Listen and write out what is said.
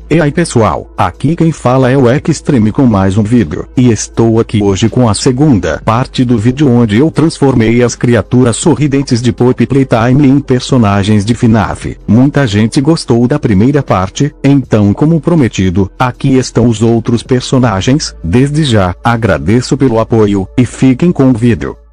E aí pessoal, aqui quem fala é o Extreme com mais um vídeo, e estou aqui hoje com a segunda parte do vídeo onde eu transformei as criaturas sorridentes de Poppy Playtime em personagens de FNAF. Muita gente gostou da primeira parte, então como prometido, aqui estão os outros personagens. Desde já, agradeço pelo apoio, e fiquem com o vídeo.